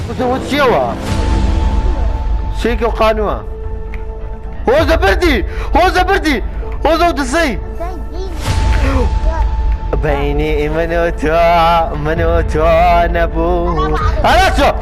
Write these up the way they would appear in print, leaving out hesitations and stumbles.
وتشيوا شيكو قانوة هو زبردي هو ودصي بيني منوتو نبو أنا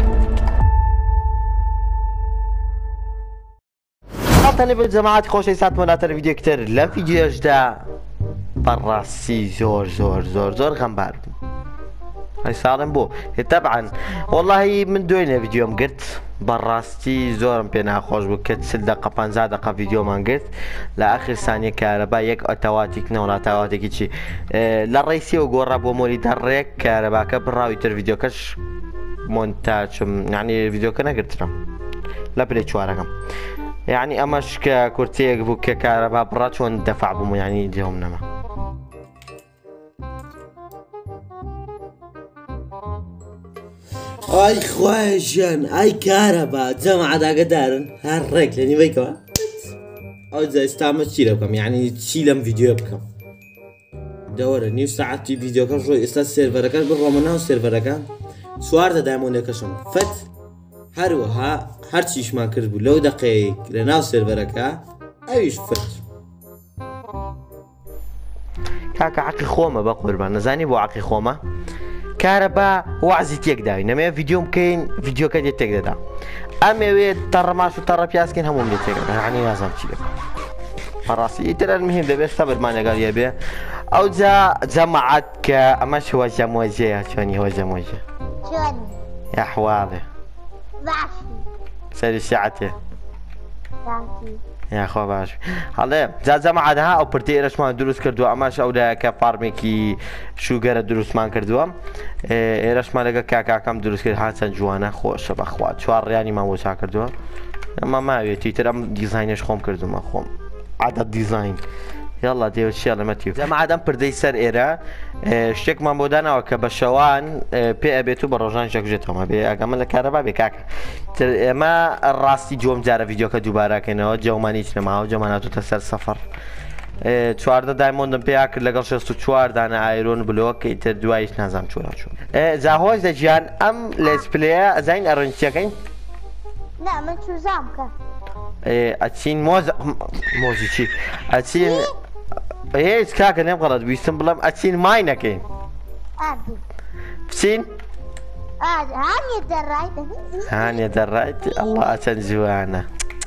خاطرني بالجماعات خوشي ساعات مناتر فيديو كتير لا فيديو جدا براسي زور غنبار هاي صارم بو طبعا والله من دوينه فيديو قلت براستي زورم بينا خوش بكت سلدة قبان زادقة فيديو ما قلت لآخر ثانية كهرباء يك أوتواتيك نولا أوتواتيك شي للرئيسي وقرب ومولي دريك كهرباء كبراوي تر فيديو كش مونتاج يعني فيديو كنا قلت لا بلي شواركم يعني أمش ككورتيك بوك كهرباء برات وان دفع بمو يعني ديهم نما آی خواهشان آی كهرباء جماعة دا قدارن هرك لاني بيكوا او زي استعمل تشيله بكم يعني تشيلم فيديو بكم دورة نيو ساعتي فيديو كم شوي استاذ سيرفر كان بالرومانا والسيرفر كان سوار دا دايمون كشم فت هروها هرشيش ما كربو لو دقيق لناو سيرفر كا ايش فت كاكا عقي خومة بقول بنا زاني بو عقي خومة كهرباء وعزي تيك داوي نما فيديو مكين فيديو كدي تيك دا اما وي ترى ماشو ترى بياسكن همهم تيك دا يعني لازم تشيل فراسي ترى المهم ده بس صبر ما قال يبي او جمعت كمش هو جموجه شلون هو جموجه شلون يا حواضي ماشي سالي ساعته ماشي يا خو باش هلا جماعتها او برتي رشمان دروس كردو اماش او ده كفارميكي شوغر دروس مان كردو رشمان لك كاكا كم دروس كرد حسن جوانا خوش باخوات شوار يعني ما وسع كردو اما ما يتي ترى ديزاينش خوم كردو ما خوم عدد ديزاين يلا ديو شيء ما تيو جماعة دم بردي سر إيرا شك ما بودانا وكبشوان بي أبيتو بروجان شك جتهم أبي أكمل الكهرباء بكاكا ما الراستي جوم جارة فيديو كدوبارة كنا جو مانيش نماو جو ماناتو تسر سفر چوار دا دایموند بي أكل لقال شستو چوار دانا آيرون بلوك يتر دوايش نازم چورا شو زاهوز جان أم لسبليا زين أرنشيا كين لا من شو زامك أتشين موزي شي أتشين ايه كاكا نيم غلط بيستم بلام أتشين ماينا كين عادي بسين هاني درايت الله أتن زوانا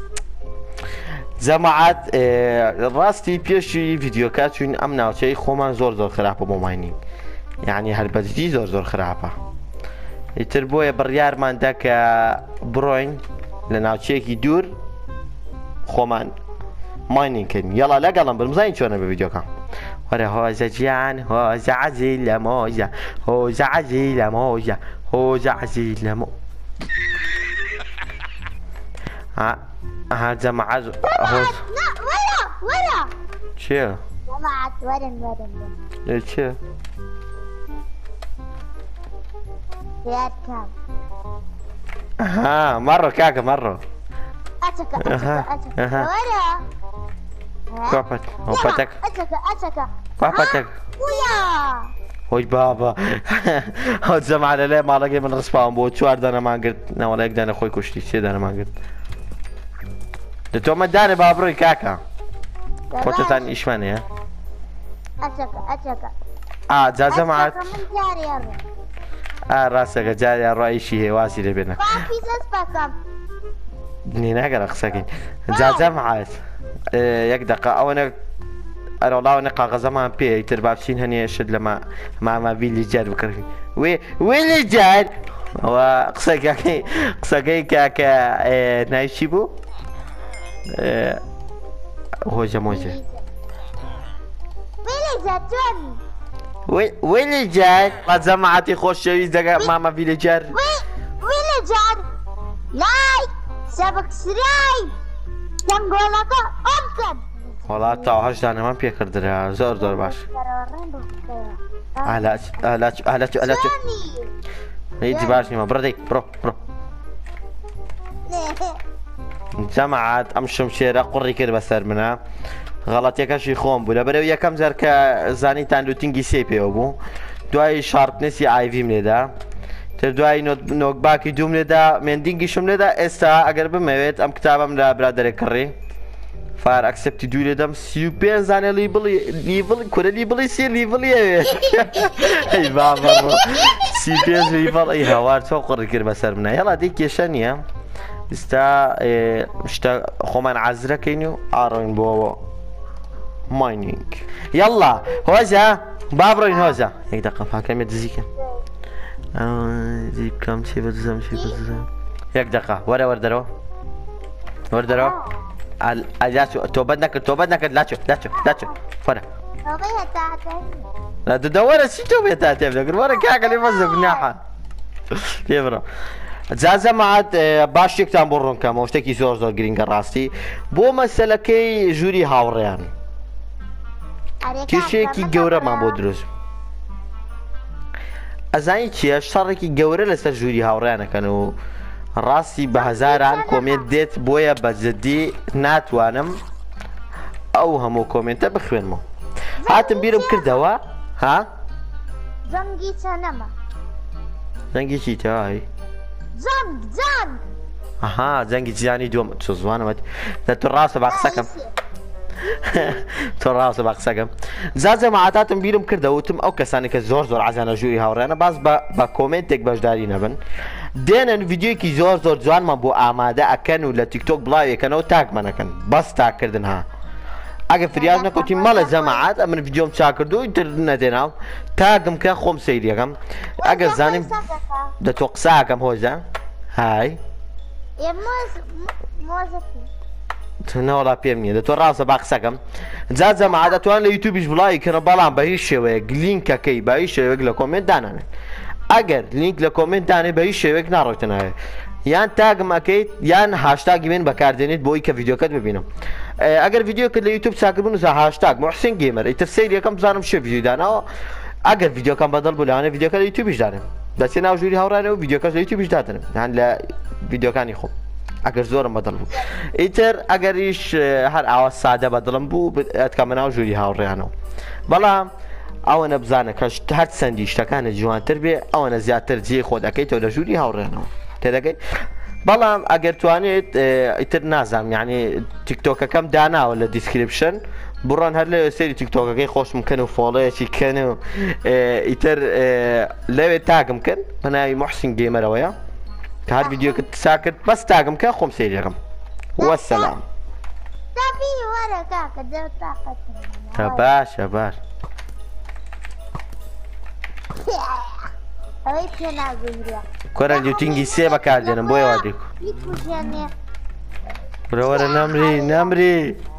جماعات راستي بيشي فيديو كاتون أمنا وشي خومان زور خرابة بماينين يعني هالبدجي زور خرابة يتربويا بريار مان داك بروين لناوتشيكي دور خومان ماينين كن يلا لا قلم بالمزاين شونا بفيديو كان ورا هوزا جيان هوزا عزيل موزا هوزا عزيل موزا هوزا عزيل مو ها جماعة لا ورا شو جماعة ورن شو رياض كام مرة كاكا مرة أتك ورا كوبت كوبتك كوبتك ويا هوي بابا هاد جماعة لا ما لقي من رسبان بو شوار دانا ما قلت نا ولا يقدر اخوي كشتي شي دانا ما قلت دتو ما داني بابروي كاكا فوتو ثاني ايش ماني أتك جا جماعة جاري راسك جاري الرأي شي هي واسي لبنا نينا قال اخساكين جا جماعة يك دقة او انا والله انا قاغا زمان بي تربابشين هني اشد لما ما فيلي جار بكرفي ويلي جار قصاكي كاكا نايشيبو هوجا موجة ويلي جار قد زمعتي خوش شويز دقا ماما فيلي جار ويلي جار لايك سبسكرايب جنگولك أمكن والله تعهش أنا ما بيكر درا زور باش علاج يجي باش ما بردي برو جماعات أمشم شيرة قري كده بسر منها غلط يكشي خوم بولا بريو يكم زر كزاني تاندو تنجي سيبي أبو دوای شارپنسی آیوی میده تر دوای نۆکباکی دوم لێدا مێندینگیشم لێدا ئێستا ئەگەر بمەوێت ئەم کتابم لە برادەرێک کڕی فار ئەکسپتی دوو لێدەم 35 زانێ لیڤڵی کورە لیڤڵی سێ لیڤڵیەوێت ئەی بابەڕۆ 35 لیڤڵ ئەی هەوار چۆ قڕی کرد بەسەر منە هێڵا دەی کێشە نییە ئێستا شتە خۆمان عازرەکەین و ئاڕۆین بۆەوە ماینینگ یەڵا هۆزە با بڕۆین هۆزە یەک دەقە پاکەمێ دزیکەم زی بکەم چی بەدزم چی بەدزم یەک دەقە وەرە وەردەرەوە وەردەرەوە تۆبەت نەکرد لاچۆ وەرە دەوەرە چی تۆ بێت تا تێب دەکرد وەرە کاکە لێ مەزە گوناحە پێ بڕە جازە مەعاد باش شتێکتان بۆ ڕوونکەمەوە شتێکی زۆر زۆر گرینگە ڕاستی بۆ مەسەلەکەی ژووری هاوڕێیان کێشەیەکی گەورەمان بۆ دروست ئەزانی چییە شەڕێکی گەورە لەسەر ژووری هاوڕێیانەکەن و ڕاستی بە هەزاران کۆمنت دێت بۆیە بەجددی ناتوانم ئەو هەموو کۆمنتە بخوێنمەوە هاتم بیرم کردەوە ها زەنگی چەنەمە زەنگی چیتەوەی زەنگ ئەها زەنگی جیانی دووەم چۆ زوانمەت تۆ ڕاستە با قسەکەم تۆ ڕاستە با قسەکەم زازە مەعاتاتم بیرم کردەوتم ئەو کەسانی کە زۆر زۆر عەزانە ژووری هاوڕێیانە باس بە کۆمنتێک بەشداری نەبن دێنن ڤیدیۆیەکی زۆر زۆر جوانمان بۆ ئامادە ئەکەن و لە تیکتۆک بڵاویەکەنەوە تاگمەنەکەن بەس تاکردن ها ئەگە فریاد نەکەوتی مەڵە جەماعات ئەمن ڤیدیۆم چاکردو و تر نەدێناو تاگم کە خۆم سەیریەکەم ئەگەر زانیم دە تۆ قساکەم هۆزە های نەوەڵا پێم نییە دە تۆ ڕاستە با قسەکەم جا جەماعات دەتوان لە یوتیوبیش بڵاوی کەنە بەڵام بە هیچ شێوەیەک لینکەکەی بە هیچ شێوەیەک لە کۆمنت دانانێت ئەگەر لینک لە کۆمنت دانێ بە هیچ شێوەیەک ناڕۆیتە ناوێت یان تاگم ئەەکەیت یان هاشتاگی من بەکاردێنێت بۆی کە ڤیدیۆکەت ببینم ئەگەر ڤیدیۆکەت لە یوتیوب چاکردبوو نووسە هاشتاگ محسین گێمەر ئیتر سەیریەکەم بزانم شێ ڤیدیۆ داناوە ئەگەر ڤیدیۆکەم بەدڵ بوو لەوانە ڤیدیۆکە لە یوتیوبیش دانێم دەچێ ناو ژووری هاوڕانەوە ڤیدیۆکەش لە یوتیوبیش دادنم یان لە ڤیدیۆکانی خۆم ئەگەر زۆرم بەدڵ بوو ئیتر ئەگەریش هەر ئاوا سادە بەدڵم بوو ئەتکەمە ناو ژووری هاوڕێیانەوە بەڵام ئەوەنە بزانە کە هەر چەندی شتەکانە جوانتر بێ ئەوەنە زیاتر جێ خۆ دەکەیتەوە لە ژووری هاوڕێنەوە تێدەگەیت بەڵام ئەگەر توانێت ئیتر نازانم یعنی تیکتۆکەکەم داناوە لە دیسکریپشن بڕۆن هەر لە سەری تیکتۆکەکەی خۆشم کەن و فۆڵەیەکی کەن و ئیتر لەوێ تاگم کەن بەناوی محسین گێمەرەوەیە کە هەر ڤیدیۆکە ساکرد بەس تاگم کە خۆم سەیریەکەم وەسەلام تا باشە باش کۆرە دیوتینگی سێ بەکاردێنم بۆی وا دیکو برەوەرە نەمری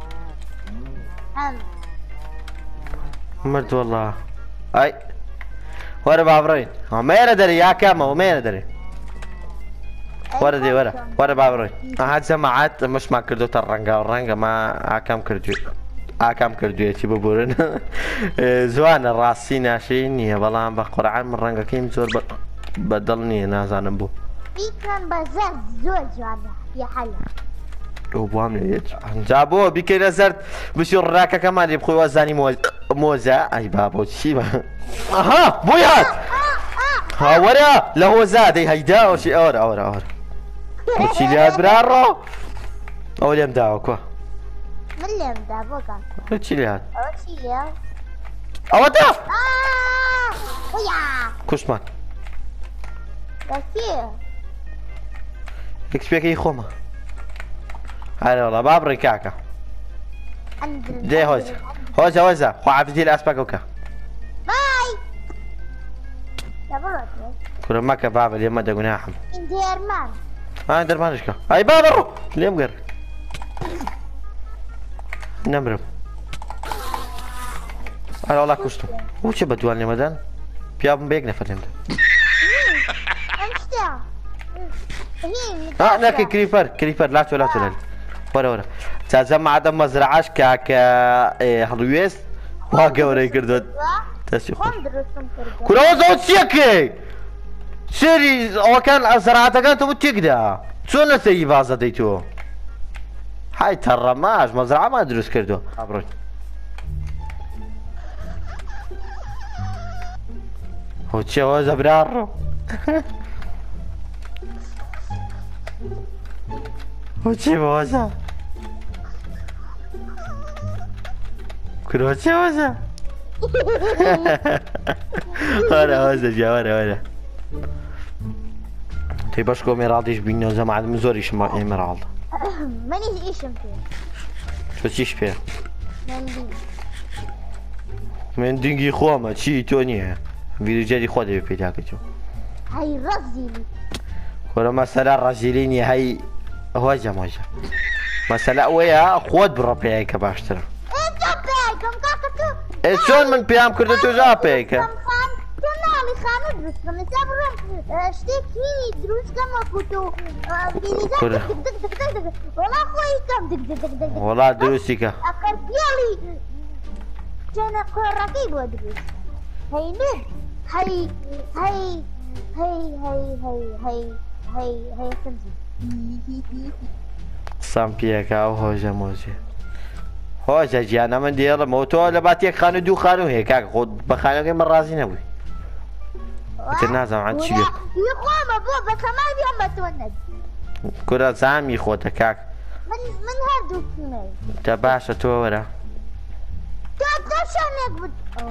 مرد وەڵا ئای وەرە با بڕۆین مێرە دەرێ یاکەمەوە مێرە دەرێ وەرە دێ وەرە با بڕۆین ئەها جەماعات مەشمان کردوتە ڕەنگە ما ئاکام کردوێتی ببورن زوانە ڕاستی ناشەی نییە بەڵام بە قورعان من ڕەنگەکەیم زۆر بەدڵ نییە نازانم بوو بوام لێت جا بۆ بیکەینە زەرد بچی ڕاکەکەمان لێ بخۆی وەزانی مۆزە ئەی با بۆ چی بە ئەها بۆی هات هاوەرە لە هۆزا دەی هەیداوەشی ئەوەرە چی لات براڕۆ ئەو لێم داوە کۆ من لێم دا بۆکە چی لات ئەوە چی لێ ئەوە دا کوشمان ئەکسپێکەی خۆمە هەرە وەڵا با بڕێ کاکە دێ هۆزە خواحافزی لە ئەسپەکە بکە کورە مەکە بابە لێمە دەگوناحم دەرمانشکە ئەی با بڕۆ لێم گەر نەمرم هەرە وەڵا کوشتم و چێ بەدوان لێمەدان پیا بم بە یەک نەفەر لێمدا ناکەی کریپەر لاتۆ لێ وەرە جا مەعادە مەزرعەش کاکە هەڵوێست وا گەورەی کردوت دەستی خۆش کورەوە زەوە چیەکەی سێری ئەوەکان زەراعەتەکان تۆ تێکدا چۆن لە سەری بازە دەی تۆ های تەڕەماش مەزرعەمان دروست کردووە ئابڕۆین هۆ چیەوە زەبرار ڕۆ وچی بوزا كروتشي وزا ورا وزا جا ورا تي باش كومي راضيش بينا زعما عاد مزوريش ما ايمرالد ماني ايش فيه شو تشيش فيها منديل من دنجي خوما تشي توني فيديو جديد خذي بيتاكتو هاي رزيلي ورا مسألة الرجليني هاي هوجة موجة مسألة ويا خود بربي هيك باشتري انت بيكم كاكتو شلون من بيام كردو تجا بيك كم خان كنا خانو دروس كم سابرم اشتيك هيني دروس كم كنتو كره. دق دق دق دق والله خوي كم دق دق دق دق والله دروسك اكل فيالي كان رقيب ودروس هي نوب هي هي هي هي هي هي هي هي خمسة سامبيك او هوجة موجة هوجة جيانا من ديال موتو لباتيك خانو دو خانو هيك خود بخانو من رازي نبوي تنازع عن شيء يقوم ابو بس ما اليوم بتوند كرة زامي خوتا كاك من هادو كمل تباشا تو ورا شانك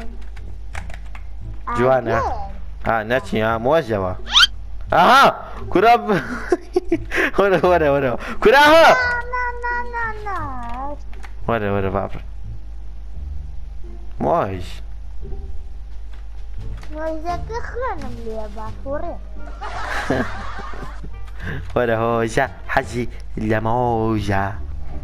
جوانا نتشي موجبة اها كرة ورا كرة ها نا ورا بابر موج وإذا كخلنا مليا بافوري ورا هوجة حجي لموجة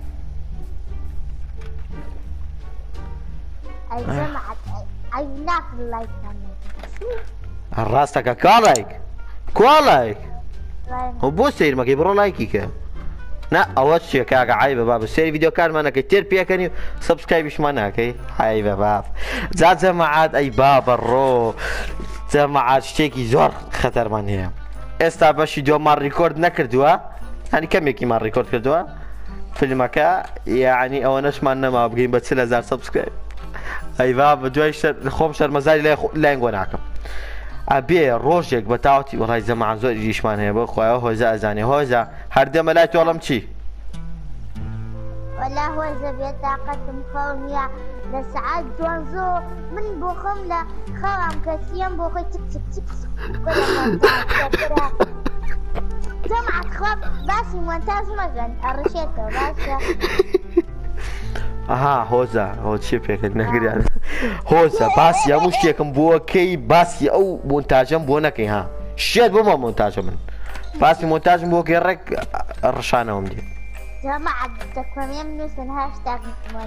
أي جمعت أي ناكل لايك كمان راسك كوالايك هو سير ما كيبرو لايكيك نا اول شيء كاغا عيبه باب السير فيديو كان مانا كتير بيكني سبسكرايب مانا كي عيبه باب زاد جماعات اي باب الرو جماعات شتيكي زور خطر من هي استا باش فيديو مال ريكورد نكردوا يعني كم يكي مال ريكورد كردوا فيلمك يعني او نشمان ما بقين ب 3000 سبسكرايب اي باب دويشتر خومشتر مزاج لا نقوناكم ابي روجك بتاعتي والله جماعه زور يجيش مان هي بخويا هو زاني هوزا هردي ملايت والله مشي ولا هو زبيت طاقتهم خوميا لسعاد جوانزو من بوخم لا خوام كسيم بوخي تك تك تك جمعت خواب باسي مونتاج مجن الرشيكة باسا اها هو شيبك نقري هوزا باسي مش كم بو كي باسي او مونتاجم بونكي ها شيت بو مونتاج من باسي مونتاج بو كيرك الرشانهم دي جمعت تكوين من سن هاشتاج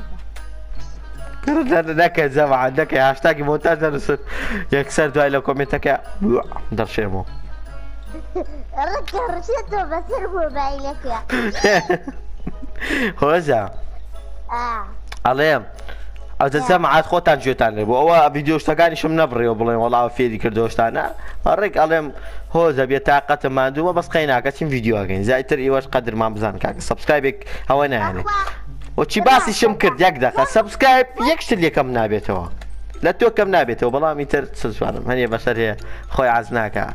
كرد لك جماعة لك هاشتاج مونتاج نص يكسر دواي لو كومنتك در شيمو رك رشيته بس هو بايلك يا هوزا عليهم از جماعات خوتان جوتان لبو او فيديوش تاقاني شم نبري وبلين والله فيدي كردوش تانا اريك عليهم هوزا بيتاقت ماندوما بس قيناك تشم فيديو اكين زايتر ايواش قدر ما بزان كاك سبسكرايبك هوانا يعني وشي باسي شم كرد يك دقة سبسكرايب يكشتل يكم نابيتوا لا تو كم نابيتوا والله ميتر تسوالم هني بشر هي خوي عزناك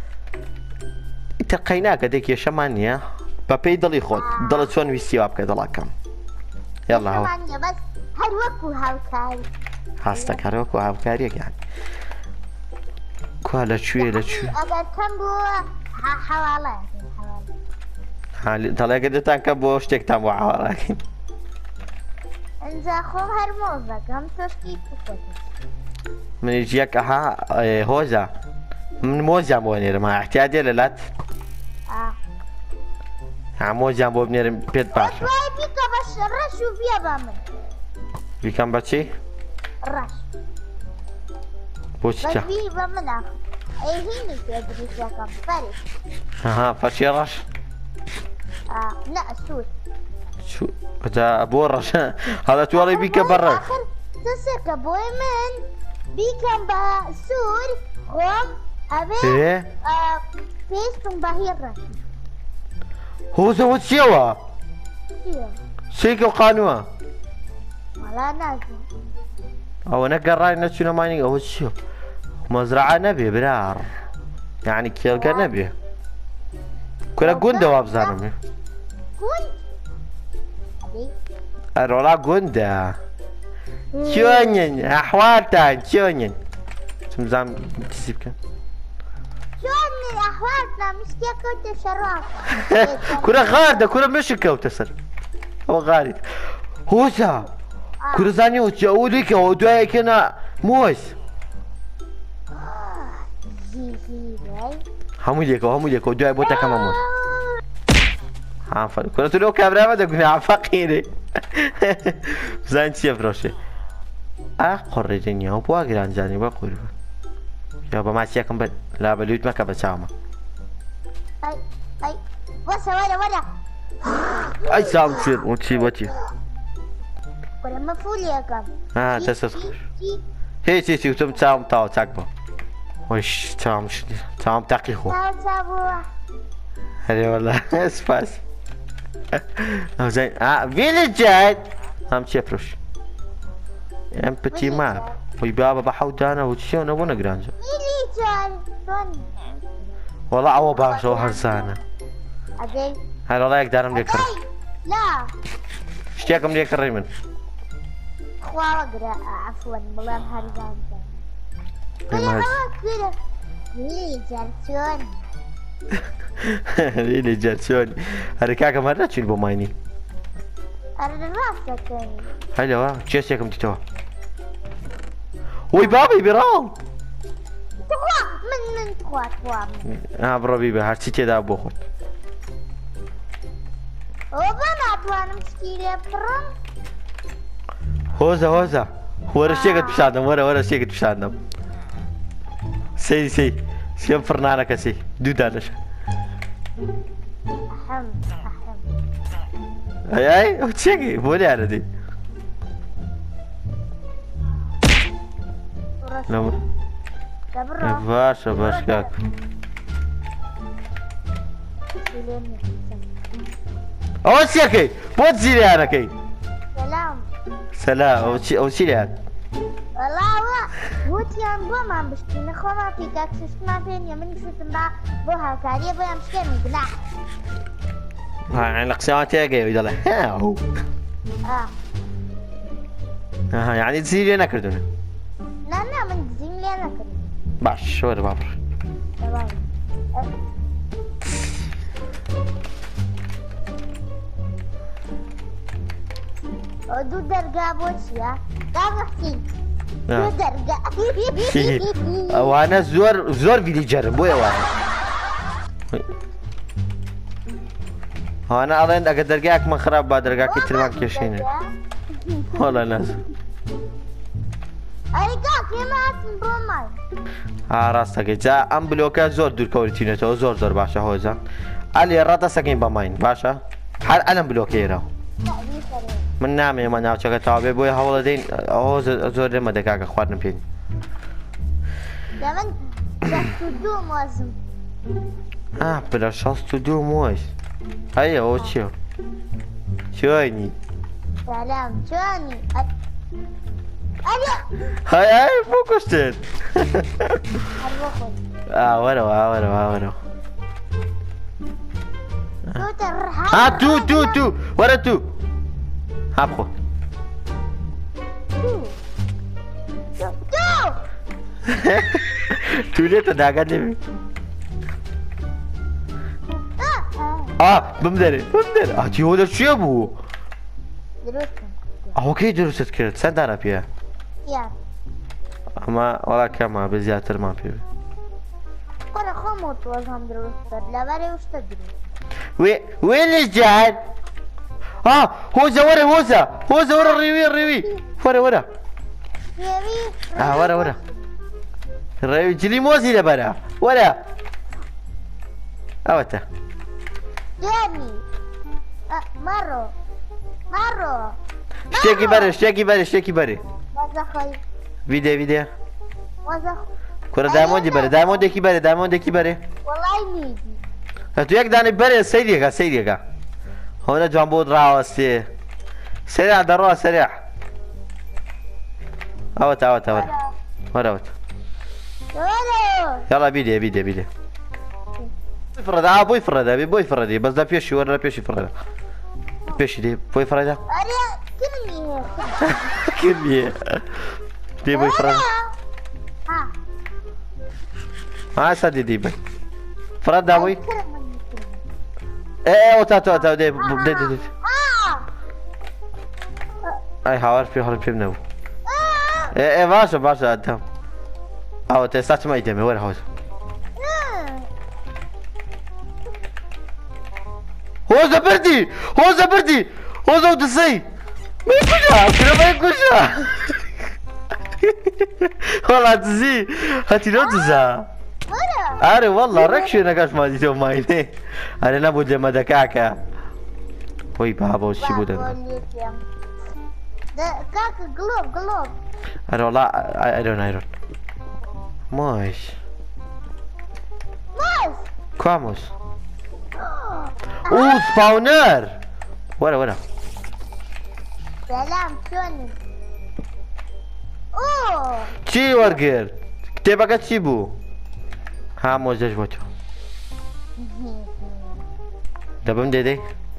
تقيناك ديك يا شمانيا بابي ضلي خود ضلت شون ويستيواب كذا كم يلا هو بس هروكو هاوكاري هاستك هروكو هاوكاري يعني كوالا شوي لا شوي اگر كم بو حوالي طلع قد تانك بوش تكتم وعوالك انزا خو هرموزا كم تشكي تفوت من يجيك ها هوزا من موزا بونير ما احتياجي للات موزا بونير بيت باشا شوي بيكا بس رش وفيها بامن بيكم باتشي رش بوش بس في بامن اخ اي هيني تدري كم فرق ها فاشي رش لا سود شو ده بورش هذا توري بيك برا اخر تسك بوي من بيكم بسور خوم ابي ايه فيستم باهير رش هو زود سيوا شو سيكو قانوا ولا نازل او نقراي نتشو ماني هو شو مزرعة نبي برار يعني كيلقى نبي كورة قندة وابزانم كون أبي الرولا قندة شونين أحوالتان شونين سمزام تسيبك شلون أحوالنا مش كنت شراف كورة غاردة كورة مش كوتسر هو غارد هوسا كورة زاني وتجاوديك ودوايك أنا موس هموليك ودواي بوتا كمان موس عفوا كورة تلو كاميرا ما تقولي عفقيني زين شيء بروشي قريتني هو بواقي زاني بقول يابا ما سيكم بد لا بلوت ما كبسامة أي ولا أي سام تصير وتشي ولا مفعول يا كم تسخر هي وتم تام تاو تكبر وش تام تقيخو هذي والله اسفاس زين فيليجات هم شفرش امبتي ماب ويبابا بحاول انا وتشون ابونا جرانجو والله عوا باشا هرسانة أبي هلا والله يقدر ليك لا اشتياكم ليك الريمن اقرا عفوا والله هرجان كذا لي جرسون ليلي جرسون هركاكا مرة تشيل بمايني راسك هلا تشيسيكم تتوه وي بابي برام من تخوات بربيبي هرسيتي دا ابو خود وبنات وانا مشكلة برم هوزا ورا شيكت بشادم ورا شيكت بشادم سي سيم فرنانا كسي دودانش أحم اي وتشيكي بولي انا دي لما باش كاك او سيكي بوت زيري انا كي سلام او شيلي هاد والله وتيان بو ما بشتي نخوما في كاكسس ما فين يمن شوتن بو هاكاريه بو يمشكي من قلاع يعني الاقسامات يا جاي يلا هاو يعني تزيد لنا كردونه لا من تزيد لنا كردونه باش شو بابر تمام دو درجة بوشيا دابا حسين دو درجة وانا زور فيليجر بويا وانا اظن اقدر درجاك ما خراب بعد درجاك يترمى كيشيني والله ناس اريكاك يما اسم بروماي راسك جا ام بلوكا زور دور كورتينو تو زور باشا هوزا علي رata سكين بماين باشا حال انا بلوكيرا من نامي ما ناو چکه تابع بوی هولدين او زور ما دکاک خواردن پین دمن شستو موزم بلا شستو موز هيا او چیو شوني سلام شوني هاي فوكستين ورا تو ورا تو هابخو تو ليه تداغا لي بمدري تي هو شو ابو اوكي دروست كرت سندانا فيها اما ولا كما بزيادة ما فيه انا خموت وزهم دروست لا بري وش تدري وين الجهل هوزا ورا الريوي ورا ورا الريوي جلي موزي لبرا ورا اوتا جاني مرو اشتكي بري وزخي فيديو وزخ كرة دايموند كي بري والله نيجي تو يك داني بري سيديكا هنا جنبود راوستي سريع دروا سريع اوت ورا يلا فيديو فردا بۆی فرەدا بۆی فرەدی بەس لە پێشی وەرە لە پێشی فرەدا پێشی دێ بۆی فرەدا کردیە دێ بۆی فرەدا ئاسا دیدی بێ فرەدا بۆی ئێ تا دێ دێ ئای هاوار پێ هەڵ پێم نەبوو ئێ باشە ئەدەم ئەوە تێستا چمای دەمێ وەرە هەوز هۆزە بردی هۆزە و دسەی من کوژە وەڵا دزی هەتیرۆ دزا ئارێ وەڵا ڕێک شوێنەکەشمان دیتەوە ماینێ ئەرێ نەبوو لێمەدەکاکە خۆی بابە چی بوو دەکات Kaka glob. Arola, Iron. Mois. Vamos. Spawner! Wara. Selam, şöyle. Çi warger? Kitêbeka çi bû? Ha mozej bû. Debim dedê.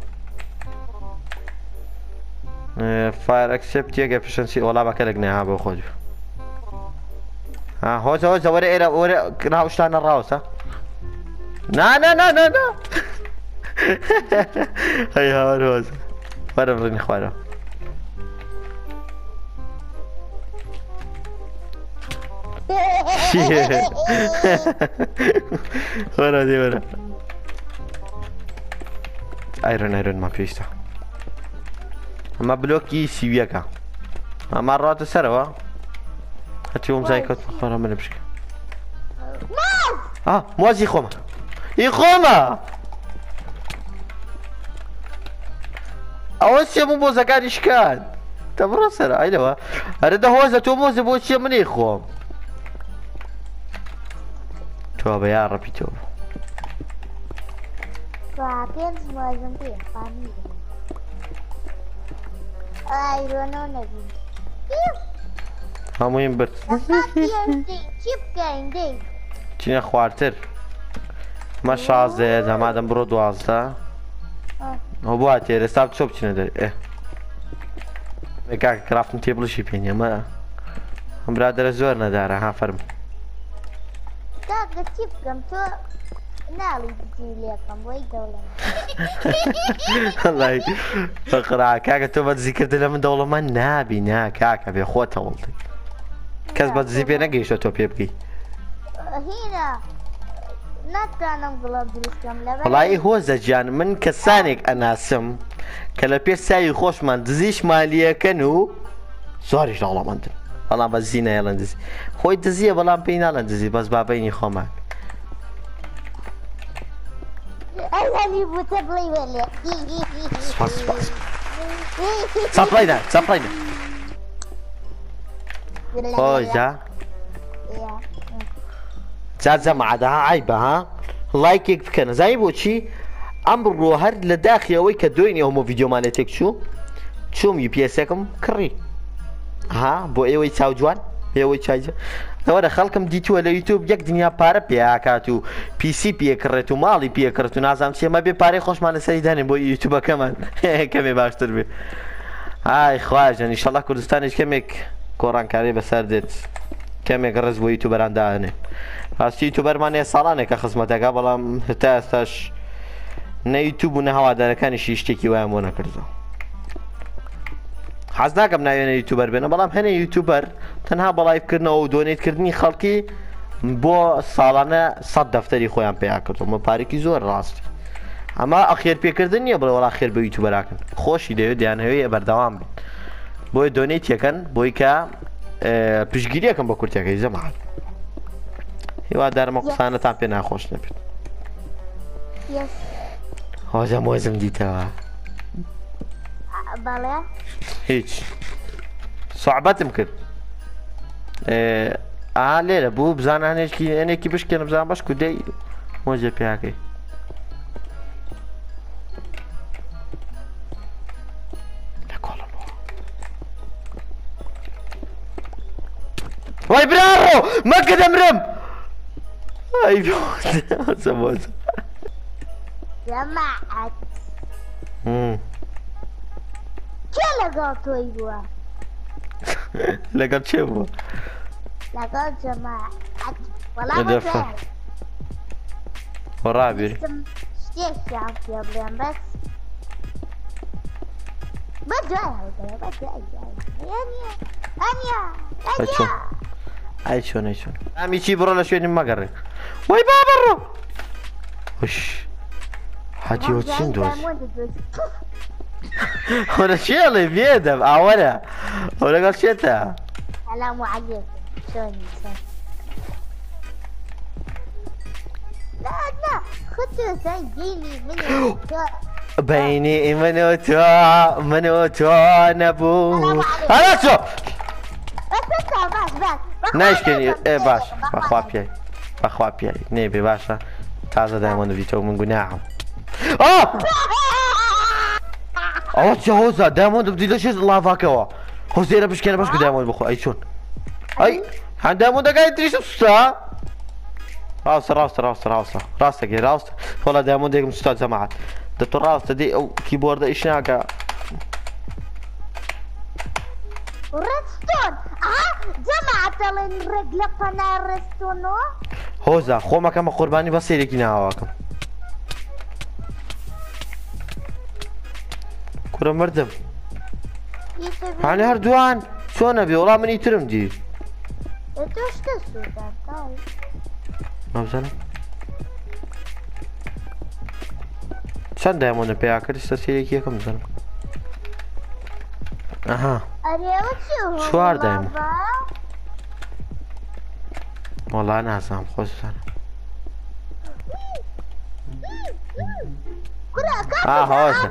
Fire accept yek efficiency ولا بكلكنا ها بخوج ها هوز ورا كنا الراوس ها نا هاي هوز ورا برني خوارا ورا ايرون ما فيشتا اما بلوكي سيبيكا اما مرات سروا هاتيهم زي كنت مخبرها من بشكل موز يخوما اول شيء مو موزة كان اشكال تبرا سرا ايلوا اريد هوزة تو موزة بوشي من يخوم توبة يا ربي توبة فاكين موزن بين فاني Iron Navy. هموین برد چیپ گنده چینه خوارتر ما 16 دمادم برو 12 هو بو هاتیه رستاب چوب چینه داری مکاک کرافتن تیبلشی پینیه ما هم برادر زور نداره ها فرم کاکا چیپ گم تو نالی بجیلی کم وی دولم والله فقرا كاكا تو بتذكرت لما دولة ما نابي نا كاكا بيخوتها والله كسبت زيبي نقيش تو بيبقي هنا نتكلم قلب درسكم لبا والله هو زجان من كسانك انا سم كلا بير ساي خوش من دزيش ماليه كانوا سوري والله ما انت والله بزينه يلا دزي خوي دزيه والله بينا دزي بس بابيني خومك أنا بوتبلي ولا سباس سبلاينا هوزا زاد معدها عيبة ها لايك كان زي بوشي امر هر لداخل ويك دويني هم فيديو مالتك شو مي بي اس كم كري ها بو اي وي تاو جوان اي وي تاج نورا خلكم ديتو على يوتيوب يك دنيا بارا بياكاتو بي سي بيكرتو مالي بيكرتو نازم شي ما بي باري خوش مان سيداني بو يوتيوب كمان كمي باشتر بي هاي خواجه ان شاء الله كردستانش كمك كوران كاري بسردت كمك رز بو يوتيوبران دانه راست يوتيوبر ماني سالانه كخدمتك بلام هتاستش نه يوتيوب نه هوادارەکانیشی شتێکی وایان بۆ نەکردەوە حەز ناکەم ناوێنە یوتیوبەر بێنە بەڵام هەنێ یوتیوبەر تەنها بەڵایڤکردنەوە و دۆنێتکردنی خەڵکی بۆ ساڵانە 100 دەفتەری خۆیان پێیا کردەوە پارێکی زۆر ڕاستی ئەمە ئەخێر پێکردن نییە بڵێ وەڵا خێر بە یوتیوبەراکەن خۆشی دەوێت دەیانهەوێ بەردەوام بێت بۆیە دۆنێتیەکەن بۆی کە پشگیریەکەم بە کورتەکەی زەمان هیوادارم قسانەتان پێ ناخۆش نەبێت هۆزە مۆزم دیتەوە بەڵێ هیچ سوعبەتم کرد لێرە بوو بزانانێکی ئەنێکی بشکێنە بزان بەش کودەی مۆزە پیاکەی لە کۆڵمەوە وای براڕۆ مەکە دەمرم ئەی مۆزە جماعة كي لقيتوا ايوه لقد شوفوا لقيت جماعة والله ما تعرف ورابري اشتيش يا بلين بس بجاي شو اي شلون عم يجي برا لشوي ما قرر وي بابا برا وش حاجي وتشين دوز ولا شيء اللي بيده اولا ولا قال شتا السلام عليكم شلون لا خذوا زيني من بيني منوتو نبو هلا شو ناشكني ايه باشا بخوا بياي نيبي باشا تازه دايما فيديو من قناعهم اوه هوزا دايموند بدي ليش الله فاكوا هوزا انا بشكي دايموند بخو اي شلون اي عند دايموند قاعد تريش الساعه راسك والله دايموند هيك مستوى جماعه دكتور راس دي او كيبورد ايش ناقه ريستون جماعة الرجل قناة ريستونو هوزا خو ما كان قرباني بس لك ناواكم كره مردم يعني هردوان شلون ابي والله من يترم دي انت وش تسوي طيب ما بزنم چند دایمون پیاکر استرسیری کیه کم زنم اها چوار دایمون والله نازم خوش زنم هوزا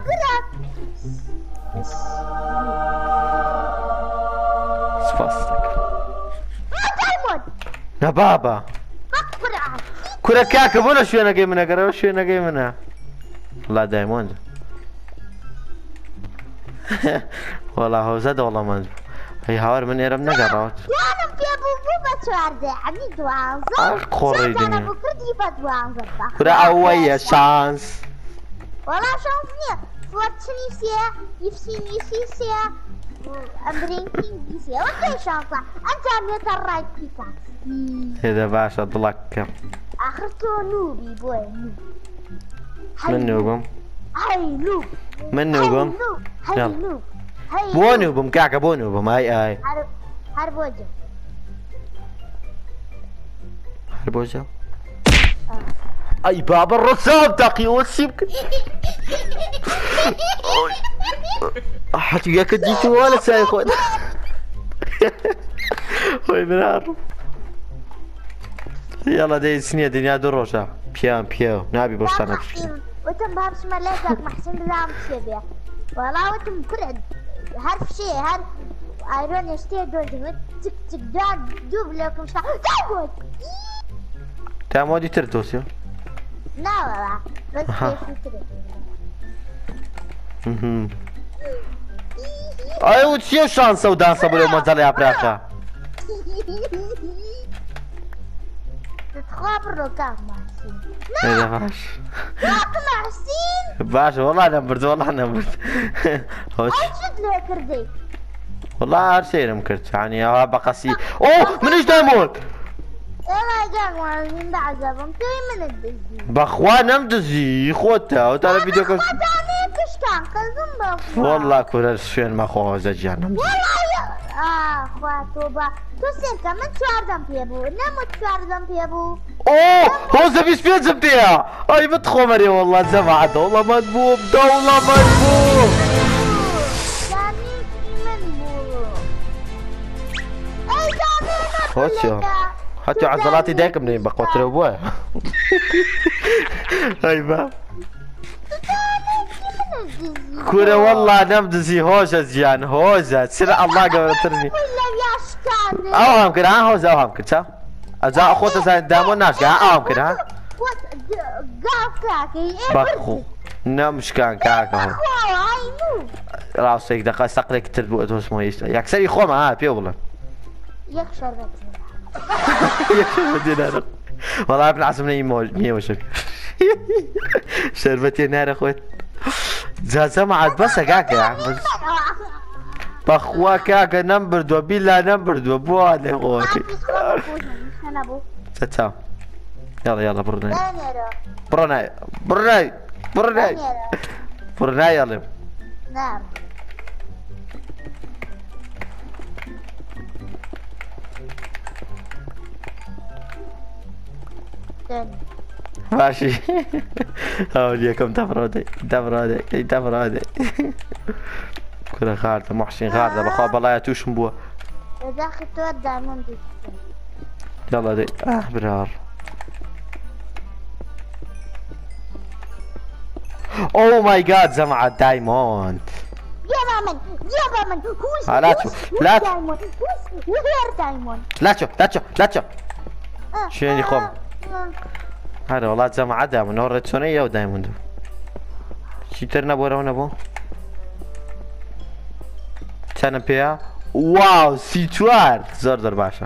سفاستك يا بابا كرة كاكا بولا شو انا جاي منها قرا شو انا جاي منها والله دايموند والله هو زاد والله ما هي هاور من يرم نقرات انا في ابو بتوارد عمي دوانزا خوري دنيا انا بكردي بدوانزا كرة اوية شانس والله شانس نية فوتشني سيا يفسيني سيا امريكين سيا وكي شانسا انت عميت الرايت بيكاك هذا باشا ضلك اخرته نوبي بوي نوب من نوبم هاي نوب من نوبم هاي نوب بو نوبم كاكا بو نوبم هاي هربوجة اي بابا الرسام تاقي وسيبك حتى وياك جيت ولا ساي خود وي بنعرف يلا دي سنية دنيا دروشة بيو نابي بوشتانا وتم بابس ملاكك محسن بزام تشبيه والله وتم كل هرف شيء هر ايرون يشتي دول تك دان دوب لكم شا تاقود تامودي ترتوسيو لا والله بس كيف ترى اي وتشيو شانسة ودانسة بلو مزال يا براخا تتخابروا كاف محسن ايه باش محسن باش والله نمبرت هوش شد له كردي والله هرشي مكرت يعني ها بقاسي اوه من ايش دايموند يلا جاك من بعزبهم توي من الدزي باخوان نمدزي خوتا وتعالى فيديو كم كشكان كلهم بخوا والله كل شوين ما خوزة جانا والله خواتو با تو سيركا من تواردم بيبو نمو تواردم بيبو اوه هو زبيش بيت زبتيها اي بتخمري والله زبعت والله مدبوب دولة مدبوب يعني من بو اي جامي خوشو حتى عضلاتي دايك منين بقوة ربوها هاي با كورة والله نمدزي هوزة زيان هوزة سرع الله قبل ترني اوهم كده ها هوزة اوهم كده شاف اجا اخوته زي دامون ناس اوهم كده ها بخو نمش كان كاكا هو راسك دقا سقلك تربو اتو اسمه ايش يكسر يخوم ها بيوغلا يكسر يكسر بدينا والله ابن عصمنا 100 وشك شربتي نار خوت جماعة بس كاكا بخوا كاكا نمبر دو بلا نمبر دو بوالي خوتي تاو يلا برناي برناي يلا نعم ماشي هاوليكم تفرادي كل خالته محسن خالته بخوا بالله توشم بوا داخل تودع من دي يلا دي برار اوه ماي جاد زمعة دايموند يا بامن لا تشوف لا وغير دايموند لا تشوف شيني خوم هذا والله زمعة دايموند ورد سونية ودايموند شي ترنبو رونبو چەنە پێیا واو سی4 زۆر باشە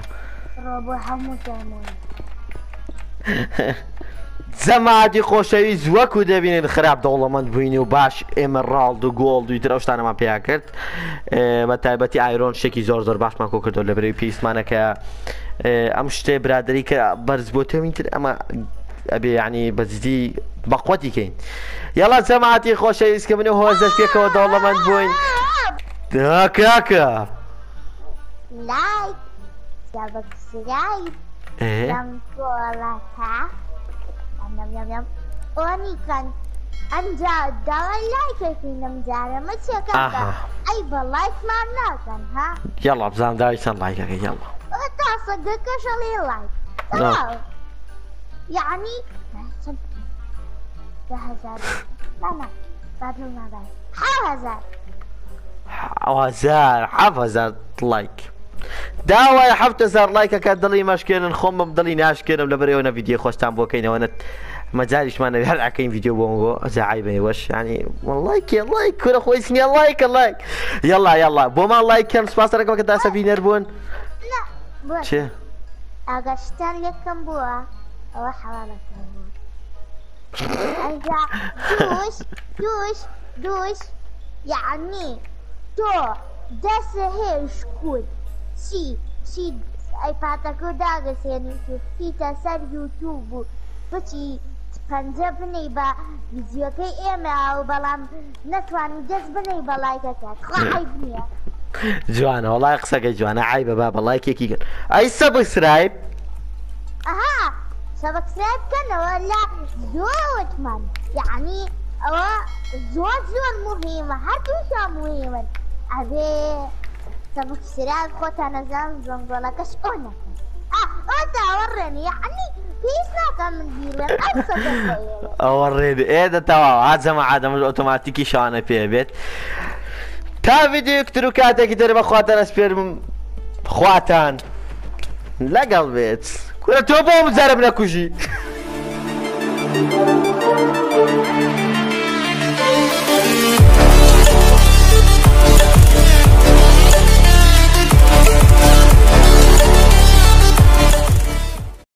جەماعەتی خۆشەویست وەکو دەبینێت خراپ دەوڵەمەند بووینی و باش ئێمەڕاڵد و گۆڵد و ترە شتانەمان پێیا کرد بە تایبەتی ئایرۆن شتێکی زۆر باشمان کۆ کردەوە لە بەرەوەی پێویستمانەکە ئەم شتێ برادری کە بەرز بۆ تێوینتر ئەمە ئەبێ یعنی بەجددی بەقوەتی کەین یاڵا جەماعەتی خۆشەویست کە منێ هۆزەش پێکەوە دەوڵەمەند بووین كاكا لايك سبسكرايب لمكولاتها يم وني كان انجا داوي لايك في نمجارة ما كاكا اي باللايك ما ناكن ها يلا بزام داوي سن لايك يلا انت صدقك شلي لايك يعني هزار لا بعد ما بعد هزار لايك داوای هزار لايك کات دڵی مەشکێنن خۆم دڵی ناشکێنم لە بەرەوەنە ڤیدیۆ خۆشتان بۆ کەینەوەنە مەجاریشمانە هەر ئەکەین ڤیدیۆ بۆ ئەزعایبەوەش ینی لايك کورە خۆی سنیە لايك يلا بۆمان لايکەن سپاس دەکەم کە تاسە بینەر بوون چێ ئاگەشتان لێکم بووە ئەوە حەواڵەکەم دوش يعني تو دس هيش كود شي اي فاتكو داغس يعني في تسر يوتيوب بچي پنجابني با فيديو كي ايما وبلام نتواني دس بني بلايكات خايبني جوانا والله قسك جوانا عيبه بابا لايك كي قال اي سبسكرايب اها سبسكرايب كان ولا زود من يعني زور مهمة هردوشا مهمة أبي سبسكرايب خوتانا زنزم ولكش أنا أنت ورني يعني بيسنا كان من ديرن أبسط وريني إيه ده تمام هذا جماعة مش أوتوماتيكي شانة في بيت تا فيديو كترو كاتك ترى بخواتنا سبير خواتان لا قلبيت كنا توبهم زربنا كوشي